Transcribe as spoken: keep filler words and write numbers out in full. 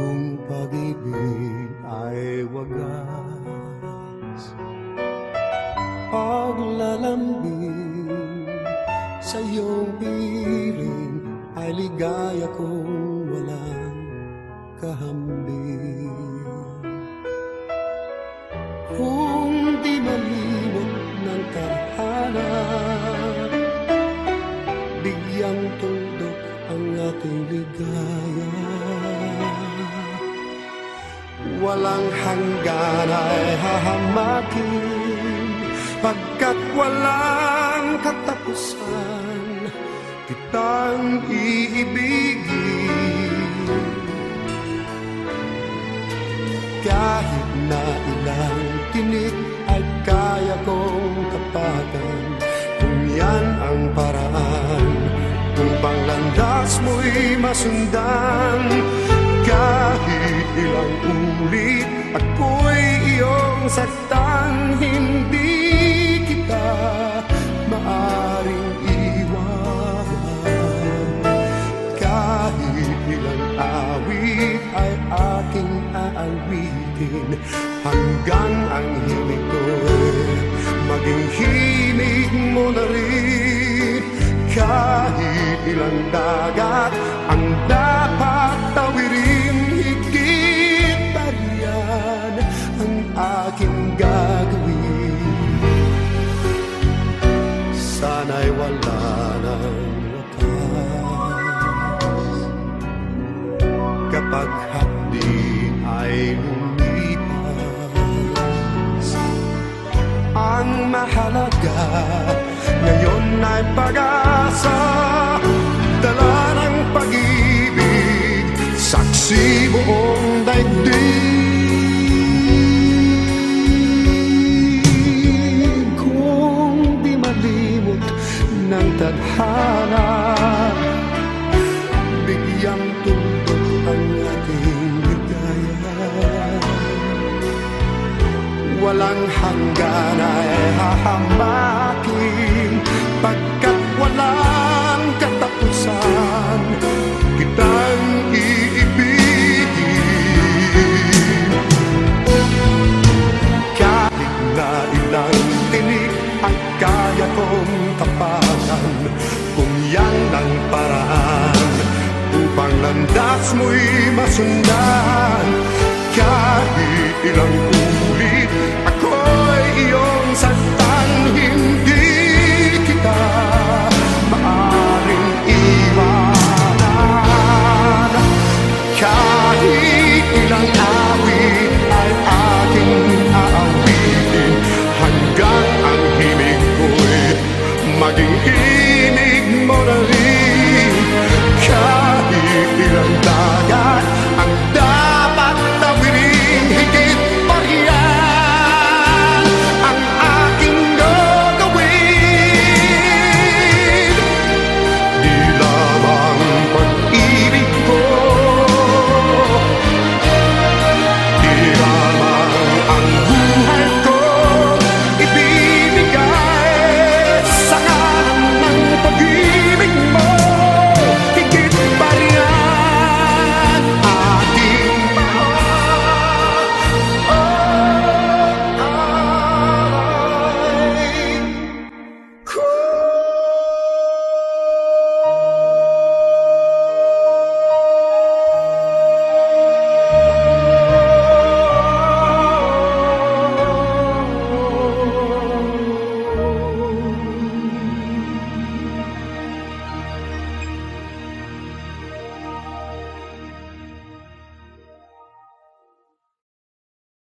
kung pag-ibig ay wagas, paglalambing sa iyong piling ay ligaya kong walang kahambing. Kung di malimot ng tadhana, bigyang tuldok ang ating ligaya. Walang hanggan ay hahamakin, pagkat walang katapusan kitang iibigin. Kahit na ilang tinik ay kaya kong kapatan, kung yan ang paraan upang landas mo'y masundan. Kahit ilang ulit ako'y iyong saktan, hindi kita maaring iwan. Kahit ilang awit ay aking aawitin, hanggang ang himig ko'y maging himig mo na rin. Kahit ilang dagat ang dapat tawirin, higit pa riyan ang aking gagawin. Sana'y wala ng wakas, kapag hapdi ay lumipas. Ang mahalaga ngayon ay pag-asa, dala ng pag-ibig, saksi buong daigdig. Kung di malimot ng tadhana, bigyang tuldok ang ating ligaya. Walang hanggan ay hahamakin, pagkat walang katapusan kitang iibigin. Kahit na ilang tinik ay kaya kong tapatan, kung yan ang paraan upang landas mo'y masundan. Kahit ilang ulit ako'y iyong saktan,